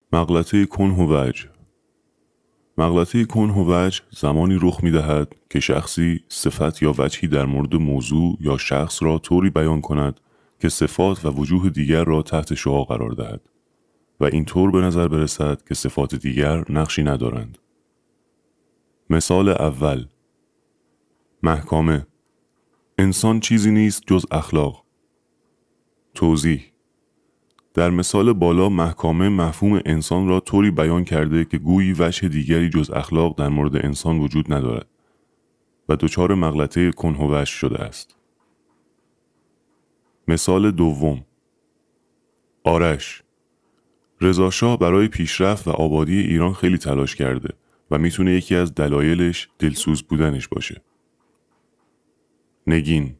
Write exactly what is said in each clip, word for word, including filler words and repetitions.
مغلطه کنه و وجه. مغلطه کنه و وجه زمانی رخ می دهد که شخصی صفت یا وجهی در مورد موضوع یا شخص را طوری بیان کند که صفات و وجوه دیگر را تحت شعاع قرار دهد و این طور به نظر برسد که صفات دیگر نقشی ندارند. مثال اول: محکامه: انسان چیزی نیست جز اخلاق. توضیح: در مثال بالا محکامه مفهوم انسان را طوری بیان کرده که گویی وجه دیگری جز اخلاق در مورد انسان وجود ندارد و دچار مغلطه کنه و وجه شده است. مثال دوم: آرش: رضا شاه برای پیشرفت و آبادی ایران خیلی تلاش کرده و میتونه یکی از دلایلش دلسوز بودنش باشه. نگین: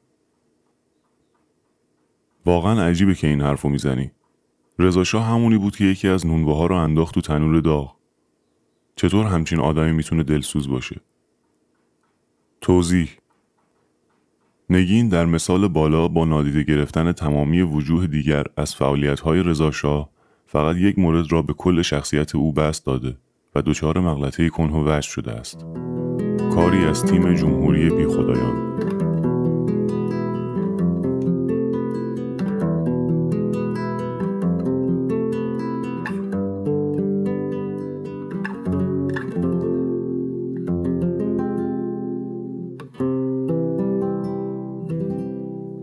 واقعا عجیبه که این حرفو میزنی. رضا شاه همونی بود که یکی از نونواها رو انداخت تو تنور داغ. چطور همچین آدمی میتونه دلسوز باشه؟ توضیح: نگین در مثال بالا با نادیده گرفتن تمامی وجوه دیگر از فعالیت‌های رضا شاه فقط یک مورد را به کل شخصیت او بست داده و دچار مغلطه کنه و وجه شده است. کاری از تیم جمهوری بیخدایان.